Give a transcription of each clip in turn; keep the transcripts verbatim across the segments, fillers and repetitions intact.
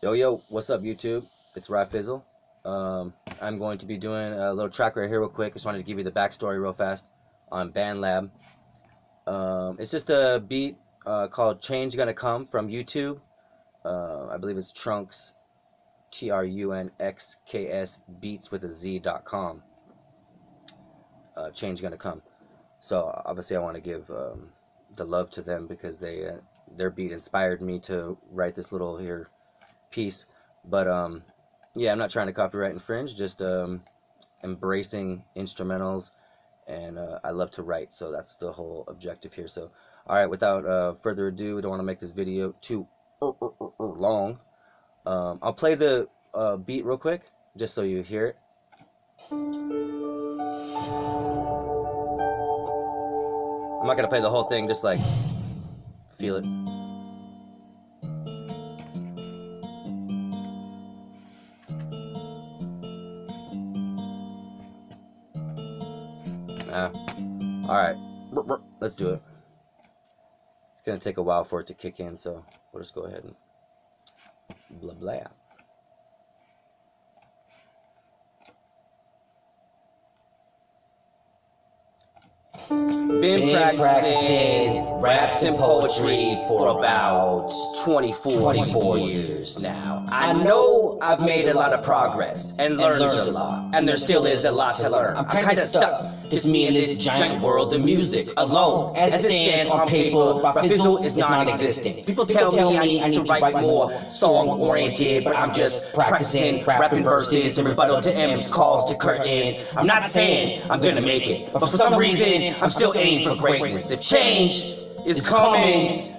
Yo, yo, what's up, YouTube? It's Rafizzle. Um, I'm going to be doing a little track right here real quick. Just wanted to give you the backstory real fast on BandLab. Um, it's just a beat uh, called Change Gonna Come from YouTube. Uh, I believe it's Trunks, T R U N X K S beats with a Z dot com. Uh, Change Gonna Come. So obviously I want to give um, the love to them because they uh, their beat inspired me to write this little here piece. But um yeah, I'm not trying to copyright infringe, just um embracing instrumentals, and uh, I love to write, so that's the whole objective here. So all right, without uh, further ado, we don't want to make this video too uh, uh, uh, uh, long. um, I'll play the uh, beat real quick just so you hear it. I'm not gonna play the whole thing, just like feel it. Uh, Alright, let's do it. It's gonna take a while for it to kick in, so we'll just go ahead and blah blah. Been, Been practicing, practicing raps and poetry for about twenty-four years now. I know I've made a lot of progress and learned, and learned a lot, and there still is a lot to learn. I'm kind of stuck, just me in this giant world of music, alone. As it stands on paper, Rafizzle is non-existent. People tell me I need to write more song-oriented, but I'm just practicing rapping verses and rebuttal to M's calls to curtains. I'm not saying I'm gonna make it, but for some reason, I'm still aiming for greatness. If change is coming,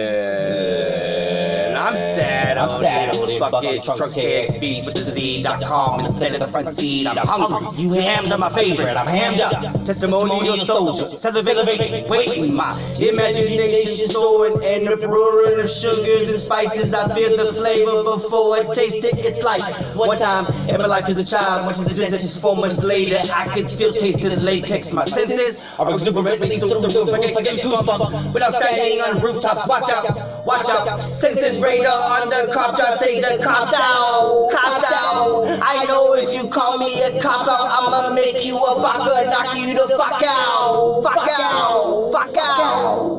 then I'm sad. I'm sad. Fuck it, Trunks K X beats with the Z dot com instead of the front seat. I'm hungry. You hams are my favorite. I'm hammed up. Testimonial soldier. Celebrating, waiting. My imagination soaring and the brewing of sugars and spices. I feel the flavor before I taste it. It's like one time in my life as a child, watching the dentist four months later. I can still taste the latex. My senses are exuberant. Goosebumps without standing on rooftops. Watch out, watch out. Senses radar on the cop out. Say the cops out, cops out. I know if you call me a cop out, I'ma make you a vodka, knock you the fuck out, fuck out, fuck out.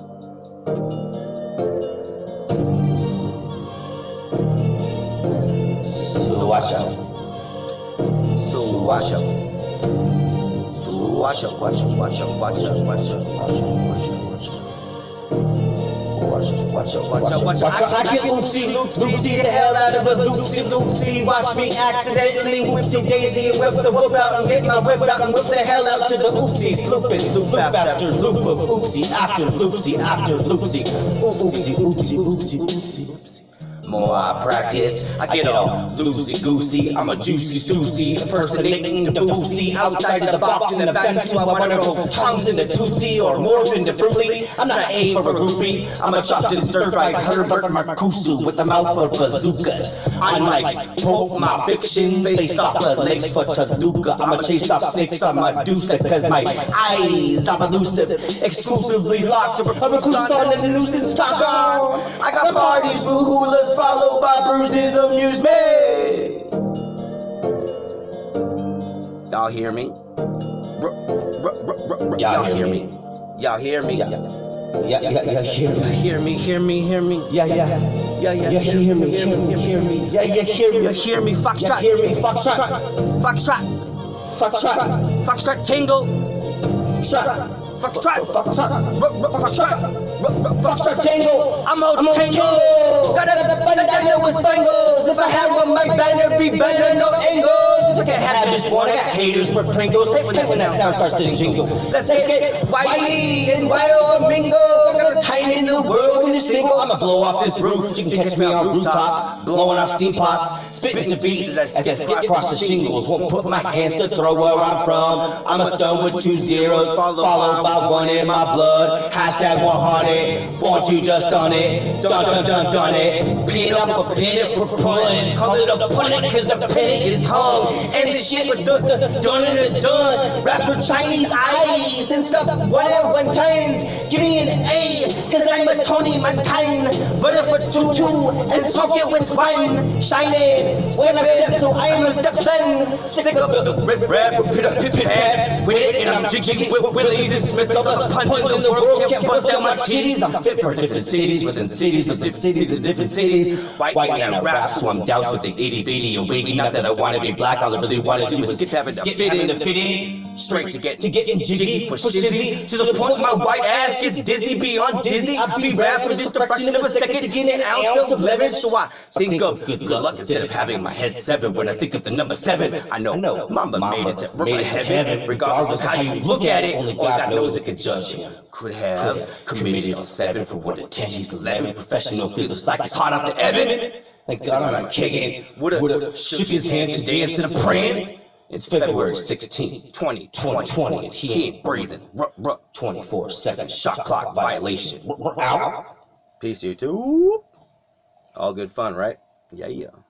So watch out. So watch out. So watch out, watch out, watch out, watch out, watch out, watch out, watch out, watch out. Watch out, watch out, watch out, watch out. I get loopsy, loopsy the hell out of a loopsy, loopsy. Watch me accidentally whoopsie daisy and whip the whip out and get my whip out and whip the hell out to the oopsies. Looping, loop after loop of oopsie, after loopsy, after loopsy. Oopsie, oopsie, oopsie, oopsie, oopsie. More I practice, I get all loosey-goosey. I'm a juicy-stoosey, impersonating the boosie. Outside of the box and event to I wanna go tongues into Tootsie or morph into Bruce Lee. I'm not an aim for a groupie, I'm a chopped and stir-fried Herbert Marcuse with a mouth of bazookas. I'm like, poke my fiction based off the legs for Toluca. I'ma chase off snakes on my Medusa cause my eyes are elusive, exclusively locked to a recluse on the nuisance talk on. I got parties, woo-hoolas, followed by bruises, amuse me. Y'all hear me? Y'all hear me? Y'all hear me? Yeah, yeah, yeah, hear me, hear me, hear me, hear me. Yeah, yeah, yeah, yeah, yeah, hear me, hear me, hear me. Yeah, yeah, hear me, hear me. Foxtrot, hear me, foxtrot, foxtrot, foxtrot, foxtrot, tingle, foxtrot. Foxtrot, foxtrot, foxtrot, foxtrot, tango. I'm on tango. Got a bandana with spangles. If I had one, my banner be better, no angles. If I can't have just one, I got haters for Pringles. Hate when that, when that sound starts to jingle. Let's get Wiley and Wyoming. Got a time in the world in the single. I'ma blow off this roof. You can catch me on rooftops, blowing off steam pots, spitting to beats as I skip across the shingles. Won't put my hands to throw where I'm from. I'm a stone with two zeros, followed by one in my blood. Hashtag one hundred. Born to just done it. Dun dun dun done it. Pin up a pin it for pulling. Call it a pun it cause the pin is hung. And this shit with dun dun dun dun dun. Raps for Chinese eyes and stuff. One and one times. Give me an A, cause I'm a Tony Montana. Butter for two two and smoke it with one. Shiny, step by step, so I am a stepson. Sick of the riff rap, pit up pit pads with it, and I'm jiggy with Willies and Smith. All the puns in the world can't bust down my titties. I'm fit for different cities within cities of different cities of different cities. White man rap, so I'm doused with the itty bitty and wiggy. Not that I want to be black, all I really want to do is skip having to fit in to fit in. Straight to get to getting jiggy for shizzy. To the point my white ass gets dizzy beyond dizzy. I be rap for just a fraction of a second to get an ounce of leverage. So I think of good luck instead of having my head severed. When I think of the number seven, I know, I know Mamba, Mamba made it to, made it to heaven. Regardless how you look at it, only God knows it can judge you. Could have committed on seven for what attention's eleven. Professional feels like it's hot out to Evan. Thank God I'm not kicking. Would've shook his hand today instead of praying. It's February sixteenth, twenty twenty, and he ain't breathing. twenty-four second shot clock violation. Out. Peace, YouTube. All good fun, right? Yeah, yeah.